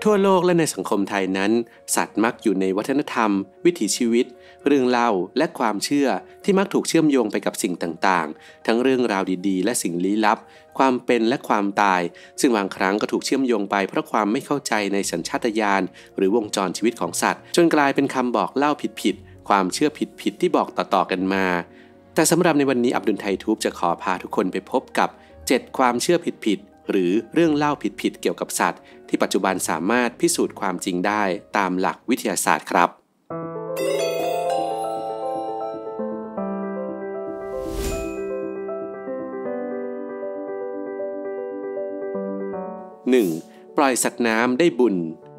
ทั่วโลกและในสังคมไทยนั้นสัตว์มักอยู่ในวัฒนธรรมวิถีชีวิตเรื่องเล่าและความเชื่อที่มักถูกเชื่อมโยงไปกับสิ่งต่างๆทั้งเรื่องราวดีๆและสิ่งลี้ลับความเป็นและความตายซึ่งบางครั้งก็ถูกเชื่อมโยงไปเพราะความไม่เข้าใจในสัญชาตญาณหรือวงจรชีวิตของสัตว์จนกลายเป็นคำบอกเล่าผิดๆความเชื่อผิดๆที่บอกต่อๆกันมาแต่สำหรับในวันนี้อับดุลไททูบจะขอพาทุกคนไปพบกับ7ความเชื่อผิดๆหรือเรื่องเล่าผิดๆเกี่ยวกับสัตว์ที่ปัจจุบันสามารถพิสูจน์ความจริงได้ตามหลักวิทยาศาสตร์ครับ 1. ปล่อยสัตว์น้ำได้บุญ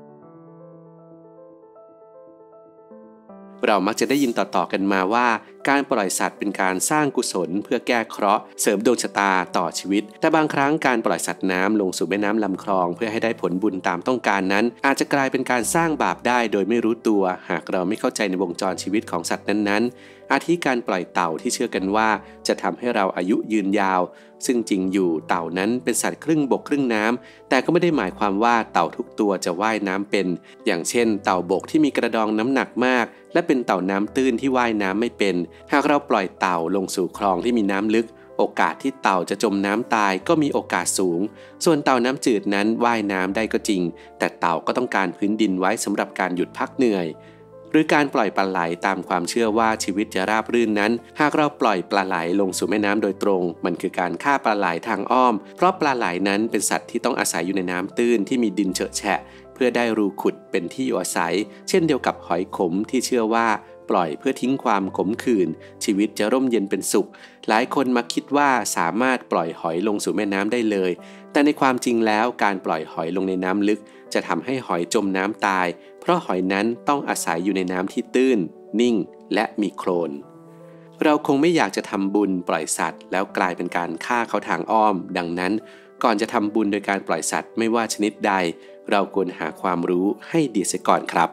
เรามักจะได้ยินต่อๆกันมาว่าการปล่อยสัตว์เป็นการสร้างกุศลเพื่อแก้เคราะห์เสริมดวงชะตาต่อชีวิตแต่บางครั้งการปล่อยสัตว์น้ำลงสู่แม่น้ำลำคลองเพื่อให้ได้ผลบุญตามต้องการนั้นอาจจะกลายเป็นการสร้างบาปได้โดยไม่รู้ตัวหากเราไม่เข้าใจในวงจรชีวิตของสัตว์นั้นๆอาทิการปล่อยเต่าที่เชื่อกันว่าจะทำให้เราอายุยืนยาวซึ่งจริงอยู่เต่านั้นเป็นสัตว์ครึ่งบกครึ่งน้ำแต่ก็ไม่ได้หมายความว่าเต่าทุกตัวจะว่ายน้ำเป็นอย่างเช่นเต่าบกที่มีกระดองน้ำหนักมากและเป็นเต่าน้ำตื้นที่ว่ายน้ำไม่เป็นหากเราปล่อยเต่าลงสู่คลองที่มีน้ำลึกโอกาสที่เต่าจะจมน้ำตายก็มีโอกาสสูงส่วนเต่าน้ำจืดนั้นว่ายน้ำได้ก็จริงแต่เต่าก็ต้องการพื้นดินไว้สำหรับการหยุดพักเหนื่อยหรือการปล่อยปลาไหลตามความเชื่อว่าชีวิตจะราบรื่นนั้นหากเราปล่อยปลาไหลลงสู่แม่น้ำโดยตรงมันคือการฆ่าปลาไหลทางอ้อมเพราะปลาไหลนั้นเป็นสัตว์ที่ต้องอาศัยอยู่ในน้ำตื้นที่มีดินเฉอะแฉะเพื่อได้รูขุดเป็นที่อยู่อาศัยเช่นเดียวกับหอยขมที่เชื่อว่าปล่อยเพื่อทิ้งความขมขื่นชีวิตจะร่มเย็นเป็นสุขหลายคนมักคิดว่าสามารถปล่อยหอยลงสู่แม่น้ำได้เลยแต่ในความจริงแล้วการปล่อยหอยลงในน้ำลึกจะทำให้หอยจมน้ำตายเพราะหอยนั้นต้องอาศัยอยู่ในน้ำที่ตื้นนิ่งและมีโคลนเราคงไม่อยากจะทำบุญปล่อยสัตว์แล้วกลายเป็นการฆ่าเขาทางอ้อมดังนั้นก่อนจะทำบุญโดยการปล่อยสัตว์ไม่ว่าชนิดใดเราควรหาความรู้ให้ดีเสียก่อนครับ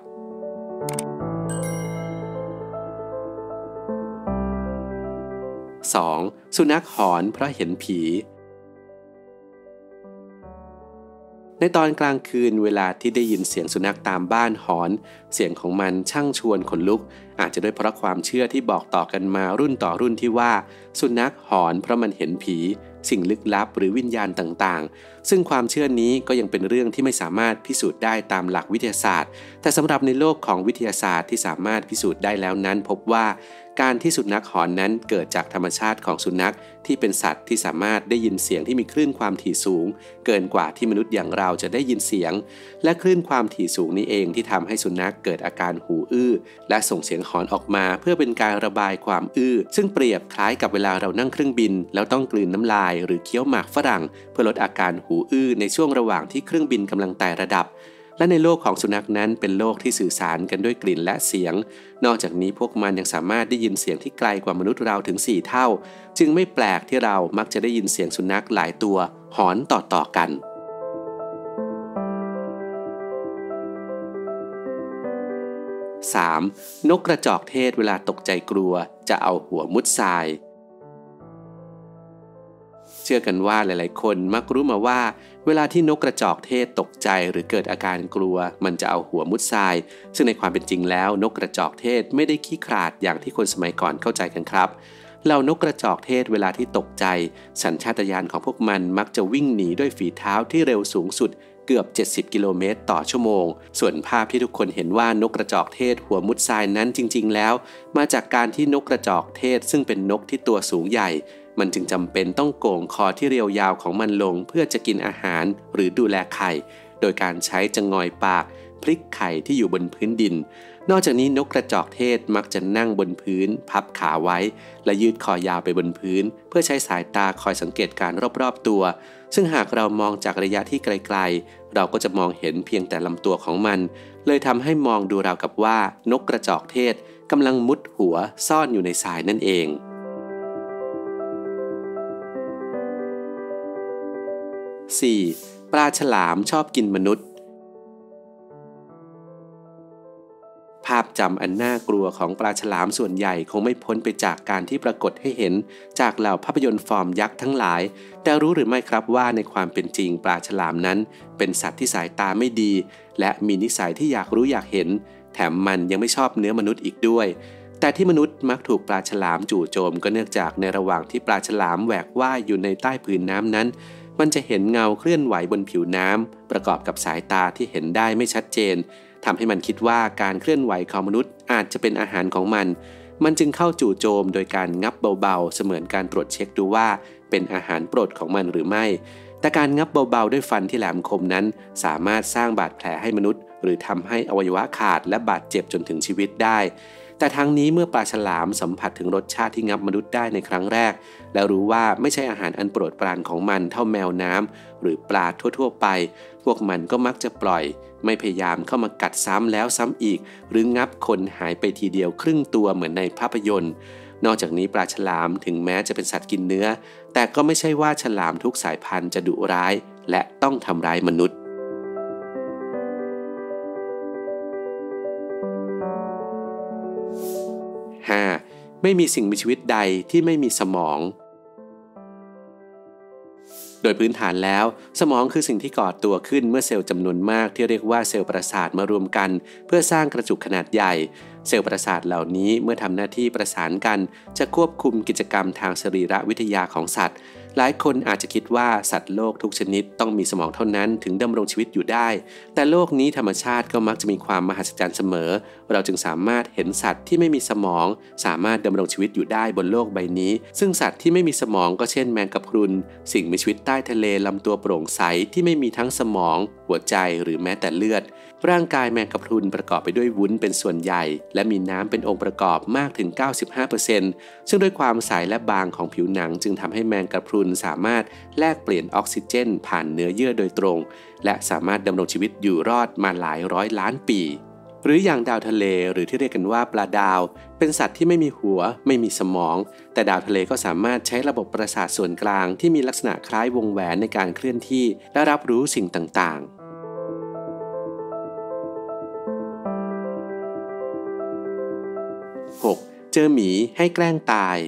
2. สุนัขหอนเพราะเห็นผีในตอนกลางคืนเวลาที่ได้ยินเสียงสุนัขตามบ้านหอนเสียงของมันช่างชวนขนลุกอาจจะด้วยเพราะความเชื่อที่บอกต่อกันมารุ่นต่อรุ่นที่ว่าสุนัขหอนเพราะมันเห็นผีสิ่งลึกลับหรือวิญญาณต่างๆซึ่งความเชื่อนี้ก็ยังเป็นเรื่องที่ไม่สามารถพิสูจน์ได้ตามหลักวิทยาศาสตร์แต่สำหรับในโลกของวิทยาศาสตร์ที่สามารถพิสูจน์ได้แล้วนั้นพบว่าการที่สุนัขหอนนั้นเกิดจากธรรมชาติของสุนัขที่เป็นสัตว์ที่สามารถได้ยินเสียงที่มีคลื่นความถี่สูงเกินกว่าที่มนุษย์อย่างเราจะได้ยินเสียงและคลื่นความถี่สูงนี้เองที่ทำให้สุนัขเกิดอาการหูอื้อและส่งเสียงหอนออกมาเพื่อเป็นการระบายความอื้อซึ่งเปรียบคล้ายกับเวลาเรานั่งเครื่องบินแล้วต้องกลืนน้ำลายหรือเคี้ยวหมากฝรั่งเพื่อลดอาการหูอื้อในช่วงระหว่างที่เครื่องบินกำลังไต่ระดับและในโลกของสุนัขนั้นเป็นโลกที่สื่อสารกันด้วยกลิ่นและเสียงนอกจากนี้พวกมันยังสามารถได้ยินเสียงที่ไกลกว่ามนุษย์เราถึง4เท่าจึงไม่แปลกที่เรามักจะได้ยินเสียงสุนัขหลายตัวหอนต่อๆกัน 3. นกกระจอกเทศเวลาตกใจกลัวจะเอาหัวมุดทรายเชื่อกันว่าหลายๆคนมักรู้มาว่าเวลาที่นกกระจอกเทศตกใจหรือเกิดอาการกลัวมันจะเอาหัวมุดทรายซึ่งในความเป็นจริงแล้วนกกระจอกเทศไม่ได้ขี้ขลาดอย่างที่คนสมัยก่อนเข้าใจกันครับเหล่านกกระจอกเทศเวลาที่ตกใจสัญชาตญาณของพวกมันมักจะวิ่งหนีด้วยฝีเท้าที่เร็วสูงสุดเกือบ70กิโลเมตรต่อชั่วโมงส่วนภาพที่ทุกคนเห็นว่านกกระจอกเทศหัวมุดทรายนั้นจริงๆแล้วมาจากการที่นกกระจอกเทศซึ่งเป็นนกที่ตัวสูงใหญ่มันจึงจำเป็นต้องโก่งคอที่เรียวยาวของมันลงเพื่อจะกินอาหารหรือดูแลไข่โดยการใช้จงอยปากพลิกไข่ที่อยู่บนพื้นดินนอกจากนี้นกกระจอกเทศมักจะนั่งบนพื้นพับขาไว้และยืดคอยาวไปบนพื้นเพื่อใช้สายตาคอยสังเกตการรอบๆตัวซึ่งหากเรามองจากระยะที่ไกลๆเราก็จะมองเห็นเพียงแต่ลำตัวของมันเลยทำให้มองดูราวกับว่านกกระจอกเทศกำลังมุดหัวซ่อนอยู่ในทรายนั่นเอง 4. ปลาฉลามชอบกินมนุษย์ภาพพจำอันน่ากลัวของปลาฉลามส่วนใหญ่คงไม่พ้นไปจากการที่ปรากฏให้เห็นจากเหล่าภาพยนตร์ฟอร์มยักษ์ทั้งหลายแต่รู้หรือไม่ครับว่าในความเป็นจริงปลาฉลามนั้นเป็นสัตว์ที่สายตาไม่ดีและมีนิสัยที่อยากรู้อยากเห็นแถมมันยังไม่ชอบเนื้อมนุษย์อีกด้วยแต่ที่มนุษย์มักถูกปลาฉลามจู่โจมก็เนื่องจากในระหว่างที่ปลาฉลามแหวกว่ายอยู่ในใต้ผืนน้ำนั้นมันจะเห็นเงาเคลื่อนไหวบนผิวน้ำประกอบกับสายตาที่เห็นได้ไม่ชัดเจนทำให้มันคิดว่าการเคลื่อนไหวของมนุษย์อาจจะเป็นอาหารของมันจึงเข้าจู่โจมโดยการงับเบาๆเสมือนการตรวจเช็คดูว่าเป็นอาหารโปรดของมันหรือไม่แต่การงับเบาๆด้วยฟันที่แหลมคมนั้นสามารถสร้างบาดแผลให้มนุษย์หรือทำให้อวัยวะขาดและบาดเจ็บจนถึงชีวิตได้แต่ทั้งนี้เมื่อปลาฉลามสัมผัสถึงรสชาติที่งับมนุษย์ได้ในครั้งแรกแล้วรู้ว่าไม่ใช่อาหารอันโปรดปรานของมันเท่าแมวน้ำหรือปลาทั่วๆไปพวกมันก็มักจะปล่อยไม่พยายามเข้ามากัดซ้ำแล้วซ้ำอีกหรืองับคนหายไปทีเดียวครึ่งตัวเหมือนในภาพยนตร์นอกจากนี้ปลาฉลามถึงแม้จะเป็นสัตว์กินเนื้อแต่ก็ไม่ใช่ว่าฉลามทุกสายพันธุ์จะดุร้ายและต้องทำร้ายมนุษย์5. ไม่มีสิ่งมีชีวิตใดที่ไม่มีสมองโดยพื้นฐานแล้วสมองคือสิ่งที่ก่อตัวขึ้นเมื่อเซลล์จำนวนมากที่เรียกว่าเซลล์ประสาทมารวมกันเพื่อสร้างกระจุกขนาดใหญ่เซลล์ประสาทเหล่านี้เมื่อทำหน้าที่ประสานกันจะควบคุมกิจกรรมทางสรีรวิทยาของสัตว์หลายคนอาจจะคิดว่าสัตว์โลกทุกชนิดต้องมีสมองเท่านั้นถึงดำรงชีวิตอยู่ได้แต่โลกนี้ธรรมชาติก็มักจะมีความมหัศจรรย์เสมอเราจึงสามารถเห็นสัตว์ที่ไม่มีสมองสามารถดำรงชีวิตอยู่ได้บนโลกใบนี้ซึ่งสัตว์ที่ไม่มีสมองก็เช่นแมงกะพรุนสิ่งมีชีวิตใต้ทะเลลำตัวโปร่งใสที่ไม่มีทั้งสมองหัวใจหรือแม้แต่เลือดร่างกายแมงกะพรุนประกอบไปด้วยวุ้นเป็นส่วนใหญ่และมีน้ำเป็นองค์ประกอบมากถึง 95% ซึ่งด้วยความใสและบางของผิวหนังจึงทำให้แมงกะพรุนสามารถแลกเปลี่ยนออกซิเจนผ่านเนื้อเยื่อโดยตรงและสามารถดำรงชีวิตอยู่รอดมาหลายร้อยล้านปีหรืออย่างดาวทะเลหรือที่เรียกกันว่าปลาดาวเป็นสัตว์ที่ไม่มีหัวไม่มีสมองแต่ดาวทะเลก็สามารถใช้ระบบประสาทส่วนกลางที่มีลักษณะคล้ายวงแหวนในการเคลื่อนที่และรับรู้สิ่งต่างๆ6. เจอหมีให้แกล้งตาย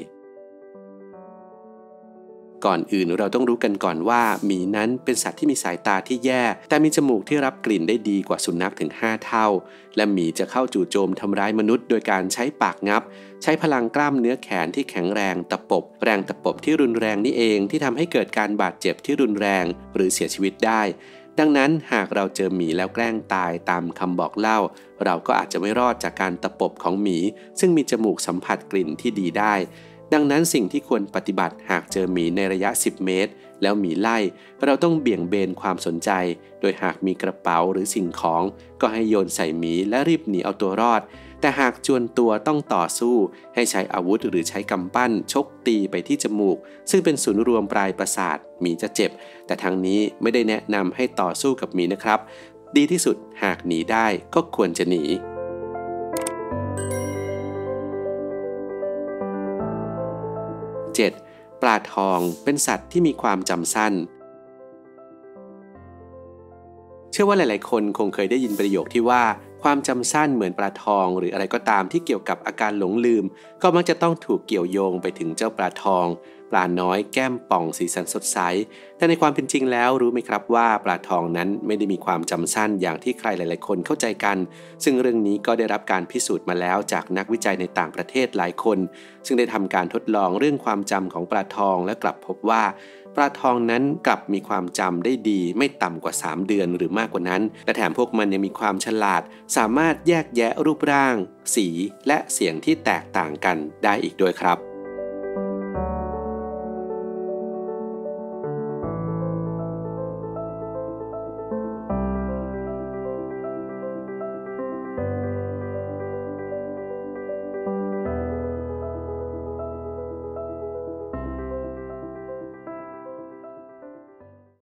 ก่อนอื่นเราต้องรู้กันก่อนว่าหมีนั้นเป็นสัตว์ที่มีสายตาที่แย่แต่มีจมูกที่รับกลิ่นได้ดีกว่าสุนัขถึง5เท่าและหมีจะเข้าจู่โจมทำร้ายมนุษย์โดยการใช้ปากงับใช้พลังกล้ามเนื้อแขนที่แข็งแรงตะปบแรงตะปบที่รุนแรงนี่เองที่ทำให้เกิดการบาดเจ็บที่รุนแรงหรือเสียชีวิตได้ดังนั้นหากเราเจอหมีแล้วแกล้งตายตามคำบอกเล่าเราก็อาจจะไม่รอดจากการตะปบของหมีซึ่งมีจมูกสัมผัสกลิ่นที่ดีได้ดังนั้นสิ่งที่ควรปฏิบัติหากเจอหมีในระยะ10 เมตรแล้วหมีไล่เราต้องเบี่ยงเบนความสนใจโดยหากมีกระเป๋าหรือสิ่งของก็ให้โยนใส่หมีและรีบหนีเอาตัวรอดแต่หากจวนตัวต้องต่อสู้ให้ใช้อาวุธหรือใช้กำปั้นชกตีไปที่จมูกซึ่งเป็นศูนย์รวมปลายประสาทหมีจะเจ็บแต่ทางนี้ไม่ได้แนะนำให้ต่อสู้กับหมีนะครับดีที่สุดหากหนีได้ก็ควรจะหนี7. ปลาทองเป็นสัตว์ที่มีความจำสั้นเชื่อว่าหลายๆคนคงเคยได้ยินประโยคที่ว่าความจำสั้นเหมือนปลาทองหรืออะไรก็ตามที่เกี่ยวกับอาการหลงลืมก็มักจะต้องถูกเกี่ยวโยงไปถึงเจ้าปลาทองปลาน้อยแก้มป่องสีสันสดใสแต่ในความเป็นจริงแล้วรู้ไหมครับว่าปลาทองนั้นไม่ได้มีความจำสั้นอย่างที่ใครหลายๆคนเข้าใจกันซึ่งเรื่องนี้ก็ได้รับการพิสูจน์มาแล้วจากนักวิจัยในต่างประเทศหลายคนซึ่งได้ทำการทดลองเรื่องความจำของปลาทองและกลับพบว่าปลาทองนั้นกลับมีความจำได้ดีไม่ต่ำกว่า3 เดือนหรือมากกว่านั้นและแถมพวกมันยังมีความฉลาดสามารถแยกแยะรูปร่างสีและเสียงที่แตกต่างกันได้อีกด้วยครับ